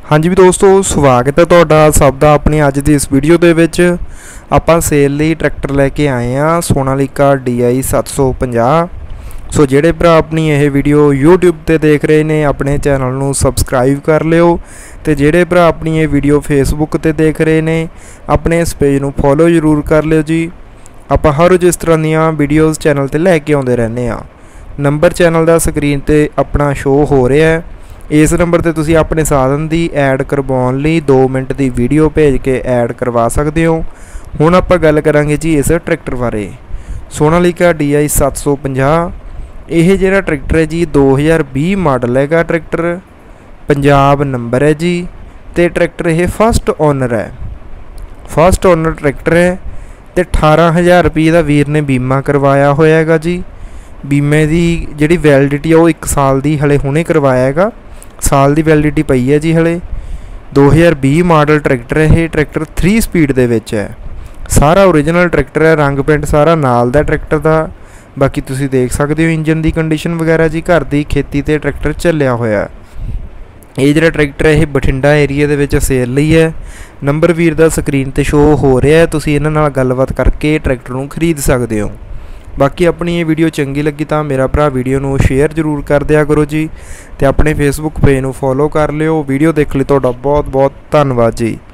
हाँ जी भी दोस्तों, स्वागत है तुहाडा सब दा अपनी अज दी इस वीडियो दे विच। आपां सेल लई ट्रैक्टर लैके आए हैं सोनालिका DI 750। सो जेड़े भरा अपनी यह वीडियो यूट्यूब ते देख रहे ने अपने चैनल नूं सबसक्राइब कर लिओ, ते जेड़े भरा अपनी ये वीडियो फेसबुक ते देख रहे ने अपने इस पेज नूं फॉलो जरूर कर लिओ जी। आपां हर रोज़ इस तरह दीयां वीडियोज़ चैनल ते लैके आउंदे रहने आ। नंबर चैनल दा स्क्रीन ते अपना शो हो रहा है। इस नंबर ते तुसी अपने साधन की ऐड करवाउण लई 2 मिनट की वीडियो भेज के ऐड करवा सकते हो। हुण आपां गल करांगे जी इस ट्रैक्टर बारे। सोनालिका DI 750 यह जिहड़ा ट्रैक्टर है जी 2020 मॉडल हैगा। ट्रैक्टर पंजाब नंबर है जी, तो ट्रैक्टर यह फस्ट ओनर है। फस्ट ओनर ट्रैक्टर है तो 18,000 रुपये का वीर ने बीमा करवाया होया हैगा जी। बीमे की जिहड़ी वैलिडिटी है वो 1 साल की हले हुणे करवाया हैगा। साल की वैलिडिटी पई है जी हले। 2020 मॉडल ट्रैक्टर है। ये ट्रैक्टर 3 स्पीड दे विच है। सारा ओरिजिनल ट्रैक्टर है, रंग पेंट सारा नाल दा ट्रैक्टर दा। बाकी तुसी देख सकते हो इंजन की कंडीशन वगैरह जी। घर की खेती ते ट्रैक्टर चलिया होया। ये जिहड़ा ट्रैक्टर है ये बठिंडा एरिया दे विच सेल लई है। नंबर वीर दा स्क्रीन ते शो हो रहा है, तुसी इन्हां नाल गलबात करके ट्रैक्टर नूं खरीद सकते हो। बाकी अपनी ये वीडियो चंगी लगी तो मेरा भरा वीडियो नूं शेयर जरूर कर दिया करो जी, ते अपने फेसबुक पेज नूं फॉलो कर लिओ। वीडियो देख लई तुहाडा बहुत बहुत धन्नवाद जी।